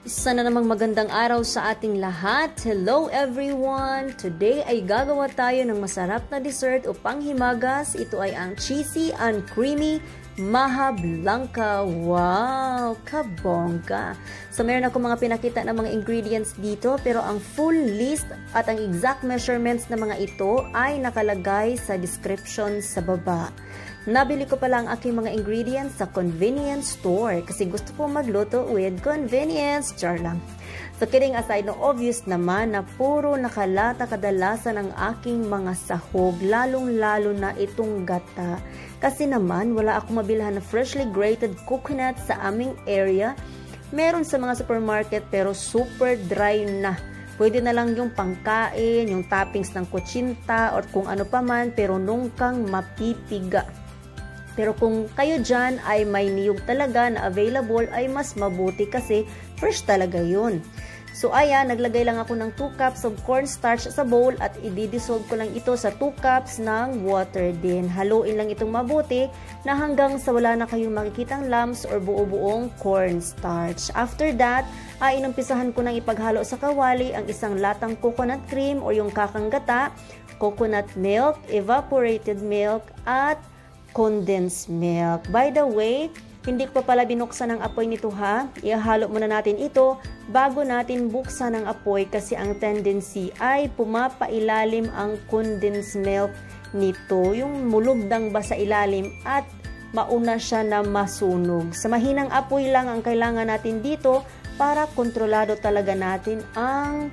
Isa na namang magandang araw sa ating lahat. Hello everyone! Today ay gagawa tayo ng masarap na dessert o panghimagas. Ito ay ang cheesy and creamy Maha Blanca. Wow! Kabongga! So meron ako mga pinakita ng mga ingredients dito, pero ang full list at ang exact measurements ng mga ito ay nakalagay sa description sa baba. Nabili ko pala ang aking mga ingredients sa convenience store kasi gusto ko magluto with convenience. Char lang. So kidding aside, no, obvious naman na puro nakalata kadalasan ang aking mga sahog, lalong-lalo na itong gata. Kasi naman, wala akong mabilhan na freshly grated coconut sa aming area. Meron sa mga supermarket pero super dry na. Pwede na lang yung pangkain, yung toppings ng kutsinta or kung ano pa man, pero nung kang mapipiga. Pero kung kayo dyan ay may niyog talaga na available, ay mas mabuti kasi fresh talaga yun. So ayan, naglagay lang ako ng 2 cups of cornstarch sa bowl at i-dissolve ko lang ito sa 2 cups ng water din. Haluin lang itong mabuti na hanggang sa wala na kayong makikitang lumps or buo-buong cornstarch. After that, ay inumpisahan ko nang ipaghalo sa kawali ang isang latang coconut cream o yung kakanggata, coconut milk, evaporated milk, at condensed milk. By the way, hindi ko pa pala binuksan ang apoy nito ha. Ihalo muna natin ito bago natin buksan ang apoy kasi ang tendency ay pumapailalim ang condensed milk nito. Yung mulugdang ba sa ilalim at mauna siya na masunog. Sa mahinang apoy lang ang kailangan natin dito para kontrolado talaga natin ang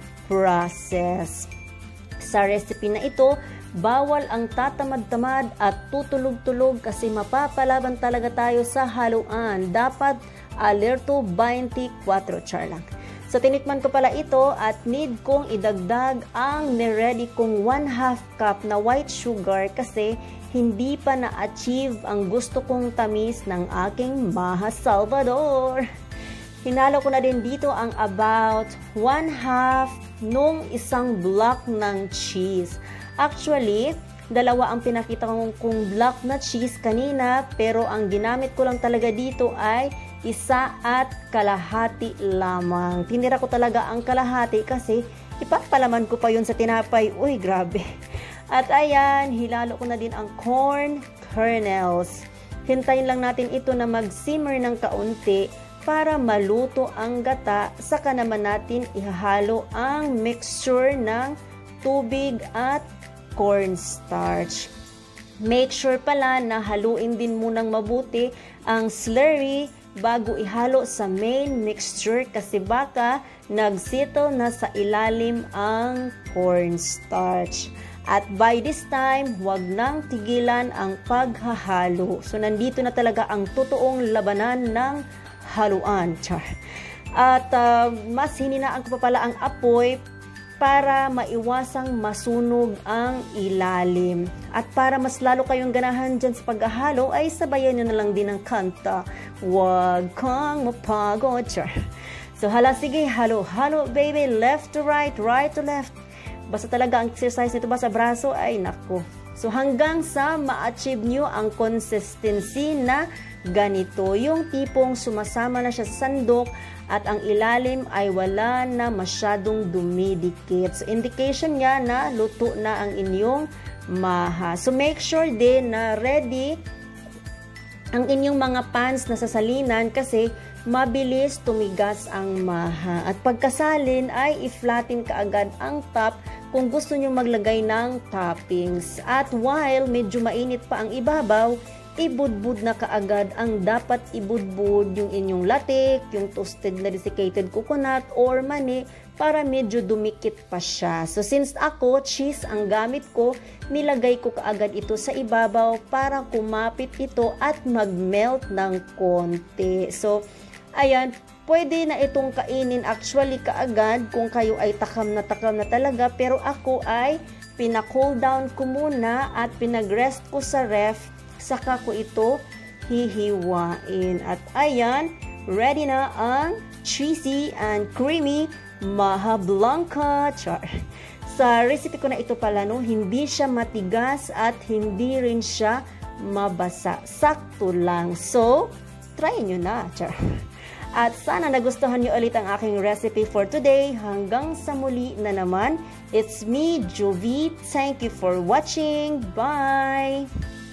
process. Sa recipe na ito, bawal ang tatamad-tamad at tutulog-tulog kasi mapapalaban talaga tayo sa haluan. Dapat alerto 24 char lang. So tinikman ko pala ito at need kong idagdag ang niready kong 1/2 cup na white sugar kasi hindi pa na-achieve ang gusto kong tamis ng aking Maha Salvador. Hinalo ko na din dito ang about 1/2 nung isang block ng cheese. Actually, dalawa ang pinakita kong block na cheese kanina, pero ang ginamit ko lang talaga dito ay 1.5 lamang. Tinira ko talaga ang kalahati kasi ipapalaman ko pa yun sa tinapay. Uy, grabe. At ayan, hilalo ko na din ang corn kernels. Hintayin lang natin ito na mag-simmer ng kaunti para maluto ang gata. Saka naman natin ihahalo ang mixture ng tubig at cornstarch. Make sure pala na haluin din munang mabuti ang slurry bago ihalo sa main mixture kasi baka nagsettle na sa ilalim ang cornstarch. At by this time, huwag nang tigilan ang paghahalo. So nandito na talaga ang totoong labanan ng haluan. Char. At mas hininaan ko pa pala ang apoy para maiwasang masunog ang ilalim. At para mas lalo kayong ganahan dyan sa paghahalo, ay sabayan nyo na lang din ang kanta. Huwag kang mapagod. Char. So hala, sige, halo, halo baby, left to right, right to left. Basta talaga ang exercise nito ba sa braso, ay nako. So hanggang sa ma-achieve nyo ang consistency na ganito, yung tipong sumasama na siya sa sandok at ang ilalim ay wala na masyadong dumidikit. So indication niya na luto na ang inyong maha. So make sure din na ready ang inyong mga pans na sasalinan kasi mabilis tumigas ang maha. At pagkasalin ay i-flatten kaagad ang top kung gusto nyo maglagay ng toppings. At while medyo mainit pa ang ibabaw, ibudbud na kaagad ang dapat ibudbud yung inyong latik, yung toasted na desiccated coconut or mani para medyo dumikit pa siya. So since ako, cheese ang gamit ko, nilagay ko kaagad ito sa ibabaw para kumapit ito at mag-melt ng konti. So ayan, pwede na itong kainin actually kaagad kung kayo ay takam na talaga, pero ako ay pina-cool down ko muna at pinag-rest ko sa ref, saka ko ito hihiwain. At ayan, ready na ang cheesy and creamy Maha Blanca. Char. Sa recipe ko na ito pala, no, hindi siya matigas at hindi rin siya mabasa. Sakto lang. So, try nyo na. Char. At sana nagustuhan niyo ulit ang aking recipe for today. Hanggang sa muli na naman, it's me, Jovi. Thank you for watching. Bye!